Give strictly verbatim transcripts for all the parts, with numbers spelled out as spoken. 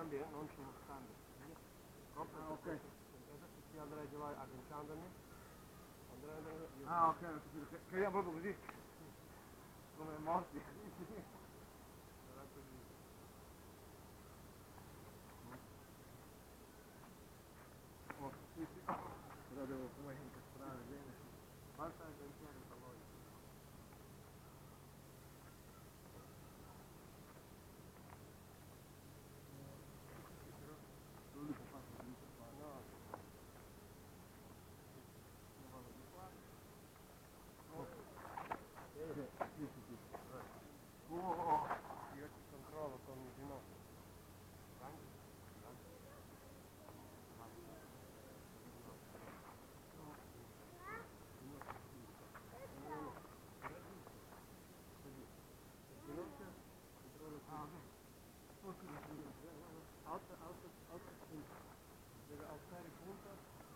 cambia, non c'è uno scambio. Proprio ah, ok. Adesso si andrà di là agganciandomi. Andrà, andrà, io ah, ok, ho capito. Che, che proprio così. Come morti. Sarà così. Oh, sì, sì. Però devo poi incastrare bene. Basta agganciare il pallone. L'unico fatto che mi fa. No. Io vado di qua. Oh. Sì, sì, sì, sì. Oh. Io ti controllo con il ginocchio. Avanti, avanti. Alta, alta, alta punta. Deve alzare punta.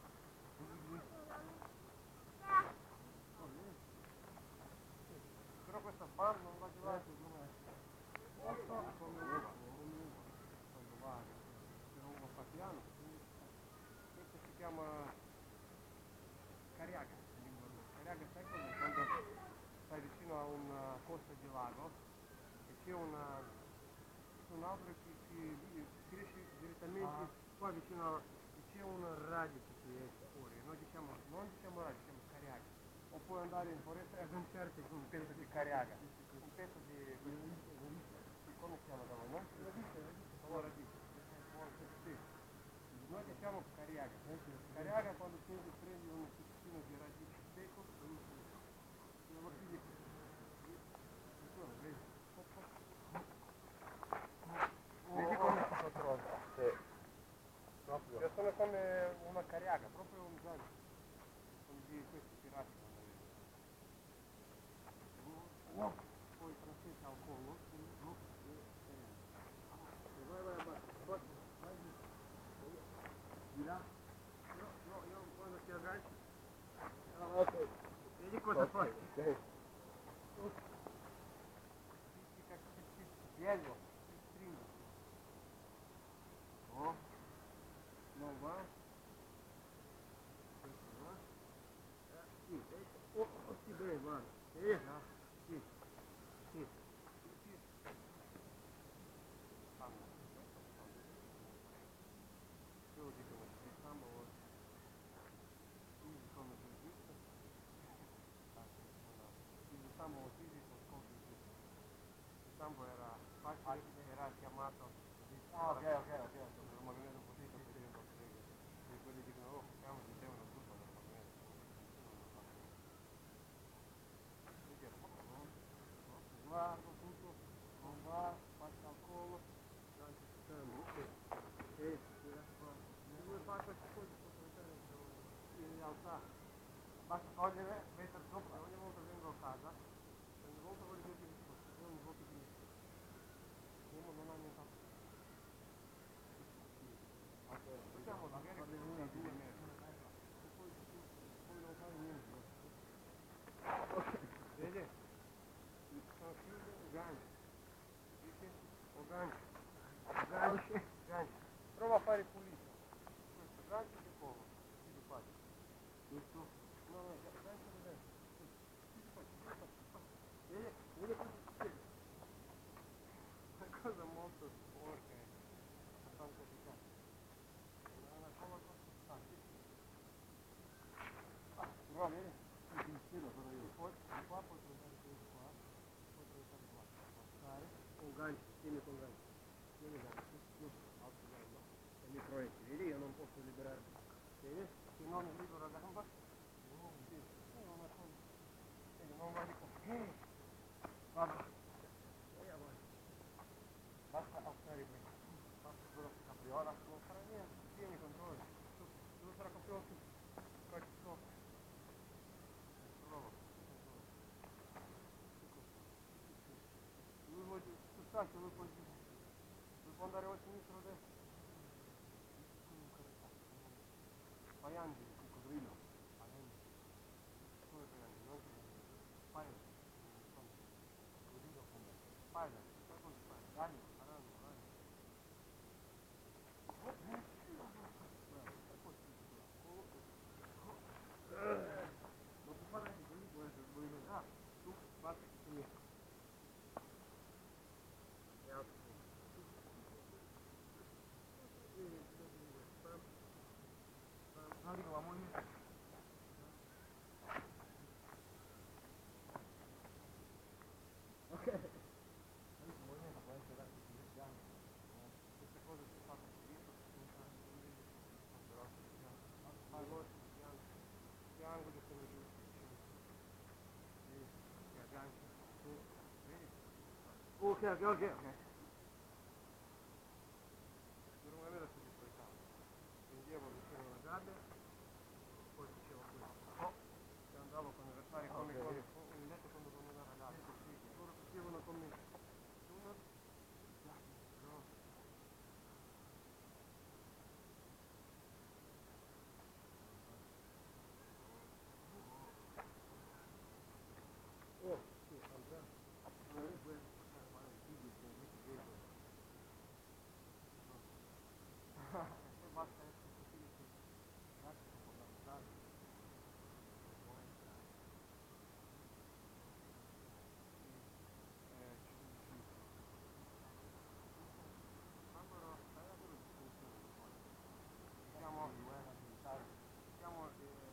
Però questa bar non va di là come come uva, quando va, se non va fa piano. Questo si chiama cariaga. Cariaga sai come? Quando stai vicino a una costa di lago e c'è una un albero che, che cresce direttamente ah. qua vicino a, c'è una radice che esce fuori, noi diciamo, non diciamo radice, diciamo cariaga, o puoi andare in foresta e agganciarti con un pezzo di cariaga, un pezzo di, di come si chiama da voi, no? Radice, radice, radice, sì. Noi diciamo cariaga, cariaga quando prendi, prendi un pezzettino di radice secco, e lo pigli, vedi? Vedi come si controlla? Sì. Proprio. Io sono come una cariaga, proprio un gancio. Come di questi pirati. No. Poi francese al collo. Vai, vai, vai. Vai, vai. Di là? No, no, io quando ti agganci. Ah, ok. Vedi cosa okay. Fai? Ok. Significa che ti piego, ti stringo. No. Non va? Questo va? Eh, sì, eh, oh, oh, sì, bene, va. Sì, no? Sì, sì, sì, sì. Fanno, questo fanno. Io lo dico, il sambo, il come si dice? Il sambo lo fisico, scopo di tutto. Il sambo era facile, era chiamato. Ah, ok, ok, ok. Non mi vedo così, per esempio, e quelli dicono, oh, facciamo, dicevano tutto, non fa bene. Guardo tutto, non va, faccio al collo, anche se fermo, e dove fa queste cose in realtà basta togliere, mettere sopra, ogni volta vengo a casa, ogni volta voglio dire che ogni volta che uno non ha niente. Facciamo magari una, due metri, e poi, poi non fai niente. Vedi? Sono chiuso, gancio. Dici? O gancio. Ganci, ganci. Prova a fare pulito. Questo gancio di collo. Qui di faccio. Questo? No, no, gancio di dentro. Qui di faccio, qui di faccio. Vedi? Vedi cosa succede? Una cosa molto sporca e fantasticata. Una cosa fantastica. Ah, no, vedi? Il filo però io. Poi, di qua puoi prendere questo qua. Puoi prendere qua. Passare. Con gancio, tieni con gancio. Tieni gancio. No, altro gancio. E mi proietti. Vedi? Io non posso liberare. Vedi? Se non libero la gamba. Non sì. È una cosa. Vedi, non vai di qua. Guarda. E avanti. Basta alzare bene. Basta quello che capriola. Non farà niente. Tieni controllo. Dove farà capriola tu? Facci sopra. Lui vuole spostarsi, lui può, lui può andare a sinistra o a destra. Paiangi, il coccodrillo. Paiangi. Come paiangi? Non Spider. Coccodrillo come? Spider. Sai cosa spider? Ragno, ragno, ragno. Ok, ok, ok, ok. Per una mela si dispettava. Prendevo vicino alla gabbia, poi facevo questo. Oh, e andavo con i versari come Ok. quando in letto quando con una ragazza. Loro facevano con me. Uno, no. Oh, sì, Andrea. Non è quello. E basta essere così che grazie per la strada. Siamo, siamo, eh,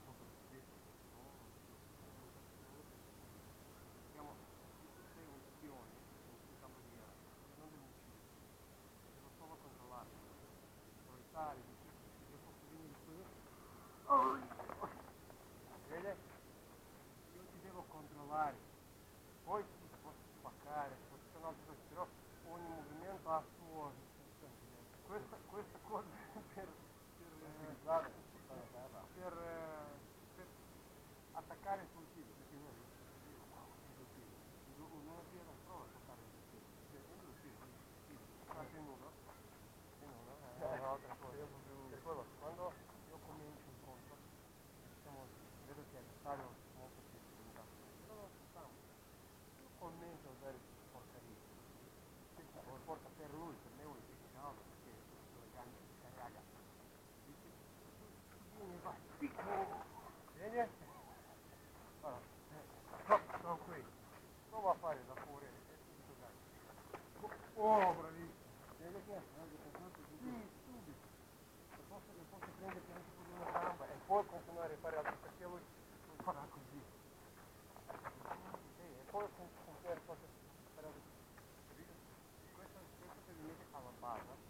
siamo, se tu sei un spione in questo campo di guerra, non devi uccidere, devo solo controllare, proiettare, io posso venire qui, oh, vedi? Io ti devo controllare, poi ti posso spaccare, posso fare un'altra cosa, però ogni movimento ha suo, questa, questa cosa per, per, eh, per, eh, per attaccare sul tiro, perché non non è la prova a toccare il tiro, cioè è il tiro, il tiro, fate in uno, in uno, è un'altra cosa, per quello, quando io comincio un conto, diciamo, vedo che il stadio molto semplice, però non si sta, io comincio a usare porcarie, o porta per lui, per me vuol dire che no, perché le gambe si carica, dice, tu vieni qua, vedi? Allora, eh, sono qui, prova a fare da fuori, è subito dai. Oh, bravissimo! Vedi che? Sì, subito. Le posso, le posso prendere anche con una gamba e poi continuare a fare altro, perché lui non farà così. Sì, e poi continuare a fare altro. Capito? Questo, questo per mi mette alla base.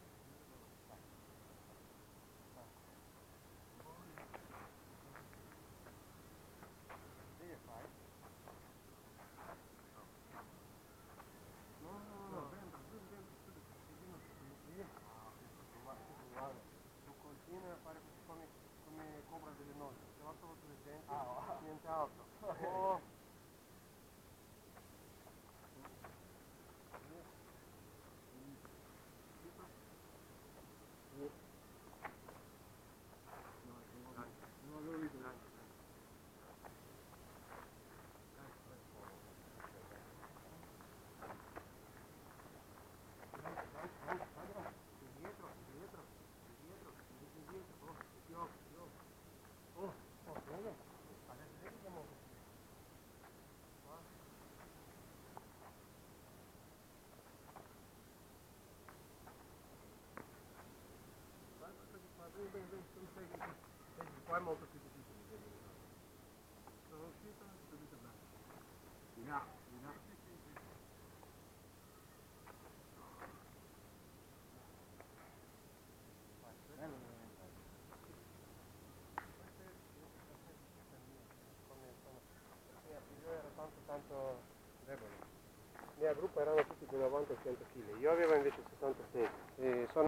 Devi fare? No, no, no, dentro, subito, dentro, subito. Vedi? Ah, questo guarda. Tu continui a fare così come, come cobra delle noci. Se va solo sulle denti, ah, niente altro. Oh. Non avevo visto. Indietro, indietro, indietro, indietro, oh, più, più. Oh, oh, vedi? Adesso vedi che muovo. Bene, bene, bene, non sei che... Vedi, qua è molto più difficile. Sono uscito e subito bene. Di là, di là. Bello veramente. Io ero tanto tanto debole. Il mio gruppo erano tutti di novanta e cento chili, io avevo invece sessantasei. E sono